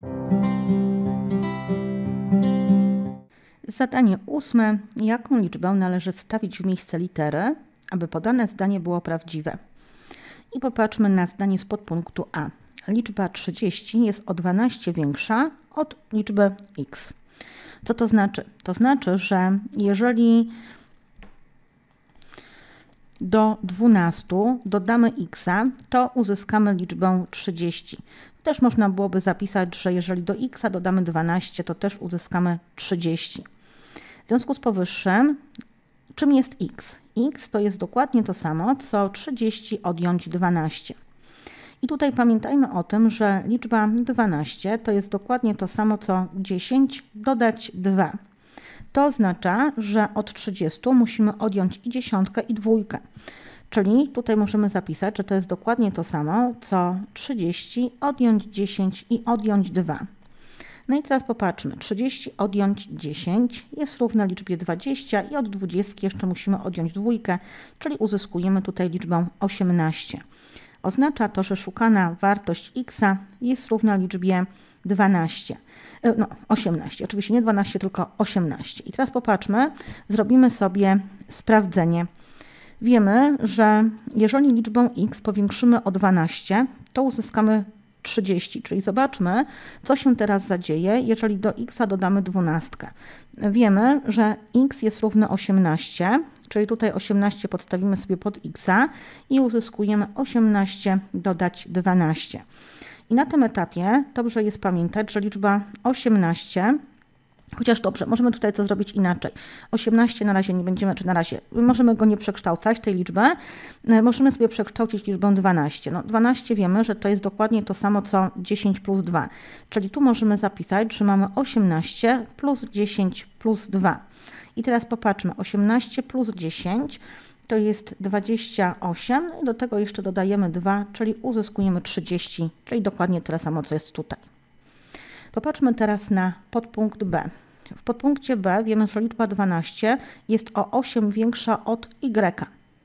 Zadanie 8. Jaką liczbę należy wstawić w miejsce litery, aby podane zdanie było prawdziwe? I popatrzmy na zdanie z podpunktu A. Liczba 30 jest o 12 większa od liczby x. Co to znaczy? To znaczy, że jeżeli do 12 dodamy x, to uzyskamy liczbę 30. Też można byłoby zapisać, że jeżeli do x dodamy 12, to też uzyskamy 30. W związku z powyższym, czym jest x? X to jest dokładnie to samo, co 30 odjąć 12. I tutaj pamiętajmy o tym, że liczba 12 to jest dokładnie to samo, co 10 dodać 2. To oznacza, że od 30 musimy odjąć i dziesiątkę, i dwójkę. Czyli tutaj możemy zapisać, że to jest dokładnie to samo, co 30 odjąć 10 i odjąć 2. No i teraz popatrzmy, 30 odjąć 10 jest równe liczbie 20 i od 20 jeszcze musimy odjąć dwójkę, czyli uzyskujemy tutaj liczbę 18. Oznacza to, że szukana wartość x jest równa liczbie 18. Oczywiście nie 12, tylko 18. I teraz popatrzmy, zrobimy sobie sprawdzenie. Wiemy, że jeżeli liczbę x powiększymy o 12, to uzyskamy 30, czyli zobaczmy, co się teraz zadzieje, jeżeli do x dodamy 12. Wiemy, że x jest równe 18, czyli tutaj 18 podstawimy sobie pod x i uzyskujemy 18 dodać 12. I na tym etapie dobrze jest pamiętać, że liczba 18, chociaż dobrze, możemy tutaj to zrobić inaczej. 18 na razie nie będziemy, czy na razie możemy go nie przekształcać, tej liczby. Możemy sobie przekształcić liczbę 12. No 12 wiemy, że to jest dokładnie to samo, co 10 plus 2. Czyli tu możemy zapisać, że mamy 18 plus 10 plus 2. I teraz popatrzmy, 18 plus 10 to jest 28. Do tego jeszcze dodajemy 2, czyli uzyskujemy 30, czyli dokładnie tyle samo, co jest tutaj. Popatrzmy teraz na podpunkt B. W podpunkcie B wiemy, że liczba 12 jest o 8 większa od y.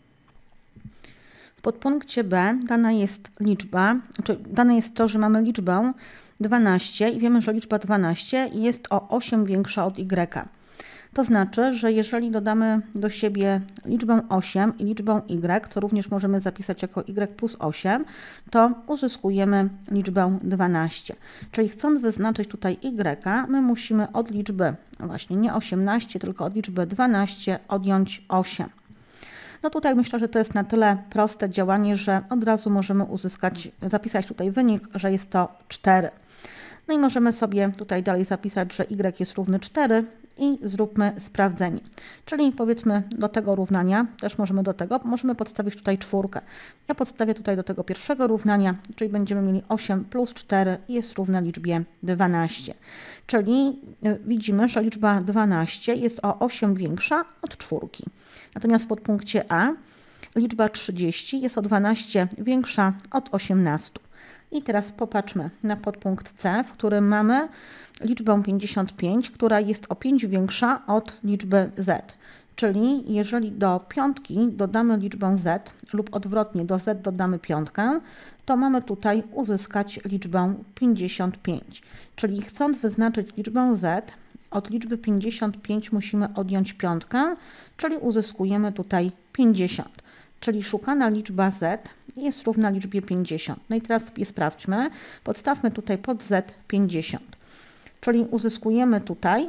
W podpunkcie B dana jest liczba, dane jest to, że mamy liczbę 12 i wiemy, że liczba 12 jest o 8 większa od y. To znaczy, że jeżeli dodamy do siebie liczbę 8 i liczbę y, co również możemy zapisać jako y plus 8, to uzyskujemy liczbę 12. Czyli chcąc wyznaczyć tutaj y, my musimy od liczby, właśnie nie 18, tylko od liczby 12 odjąć 8. No tutaj myślę, że to jest na tyle proste działanie, że od razu możemy zapisać tutaj wynik, że jest to 4. No i możemy sobie tutaj dalej zapisać, że y jest równy 4 i zróbmy sprawdzenie. Czyli powiedzmy do tego równania, też możemy podstawić tutaj 4. Ja podstawię tutaj do tego pierwszego równania, czyli będziemy mieli 8 plus 4 jest równe liczbie 12. Czyli widzimy, że liczba 12 jest o 8 większa od 4. Natomiast w podpunkcie A liczba 30 jest o 12 większa od 18. I teraz popatrzmy na podpunkt C, w którym mamy liczbę 55, która jest o 5 większa od liczby z. Czyli jeżeli do piątki dodamy liczbę z lub odwrotnie do z dodamy piątkę, to mamy tutaj uzyskać liczbę 55. Czyli chcąc wyznaczyć liczbę z, od liczby 55 musimy odjąć piątkę, czyli uzyskujemy tutaj 50. Czyli szukana liczba z jest równa liczbie 50. No i teraz je sprawdźmy. Podstawmy tutaj pod z 50. Czyli uzyskujemy tutaj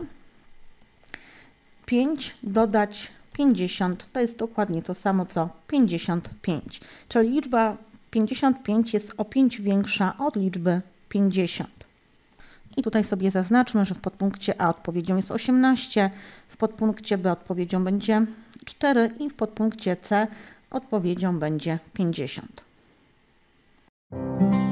5 dodać 50. To jest dokładnie to samo, co 55. Czyli liczba 55 jest o 5 większa od liczby 50. I tutaj sobie zaznaczmy, że w podpunkcie A odpowiedzią jest 18, w podpunkcie B odpowiedzią będzie 4 i w podpunkcie C odpowiedzią będzie 50.